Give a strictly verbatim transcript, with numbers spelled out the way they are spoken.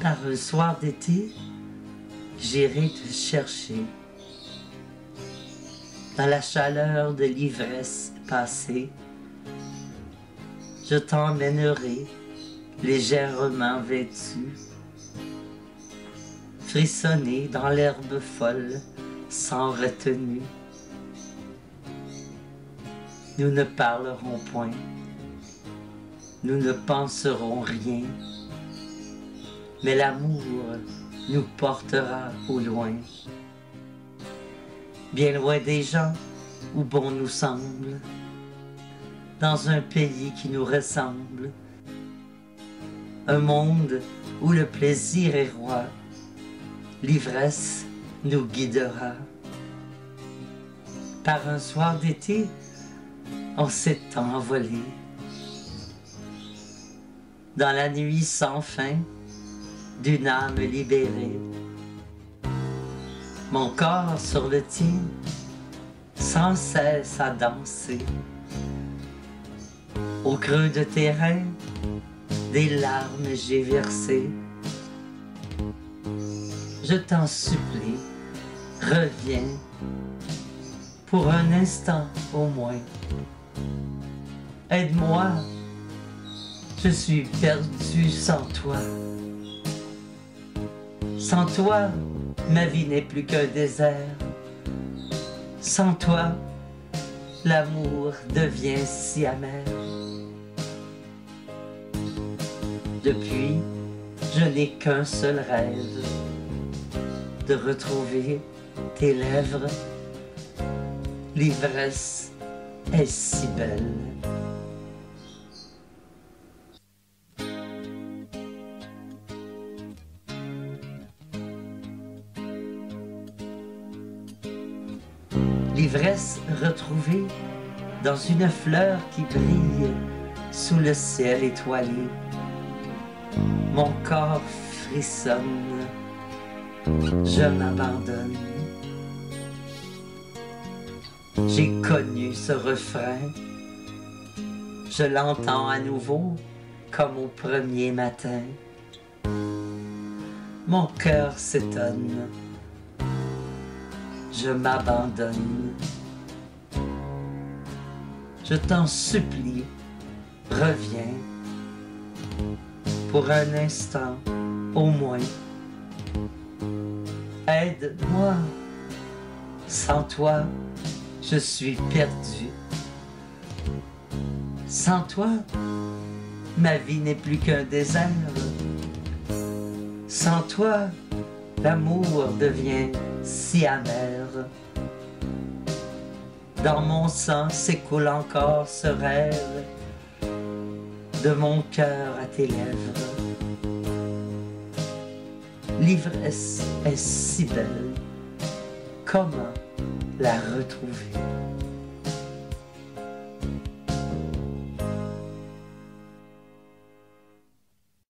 Par un soir d'été, j'irai te chercher. Dans la chaleur de l'ivresse passée, je t'emmènerai légèrement vêtu, frissonner dans l'herbe folle sans retenue. Nous ne parlerons point, nous ne penserons rien, mais l'amour nous portera au loin, bien loin des gens où bon nous semble, dans un pays qui nous ressemble, un monde où le plaisir est roi, l'ivresse nous guidera. Par un soir d'été, on s'est envolé. Dans la nuit sans fin d'une âme libérée, mon corps sur le tien, sans cesse à danser. Au creux de tes reins, des larmes j'ai versé. Je t'en supplie, reviens, pour un instant au moins. Aide-moi, je suis perdu sans toi. Sans toi, ma vie n'est plus qu'un désert. Sans toi, l'amour devient si amer. Depuis, je n'ai qu'un seul rêve, de retrouver tes lèvres. L'ivresse est si belle. L'ivresse retrouvée dans une fleur qui brille sous le ciel étoilé. Mon corps frissonne, je m'abandonne. J'ai connu ce refrain, je l'entends à nouveau comme au premier matin. Mon cœur s'étonne, je m'abandonne. Je t'en supplie, reviens, pour un instant au moins. Aide-moi, sans toi, je suis perdu. Sans toi, ma vie n'est plus qu'un désert. Sans toi, l'amour devient si amer. Dans mon sang s'écoule encore ce rêve, de mon cœur à tes lèvres. L'ivresse est si belle, comment la retrouver?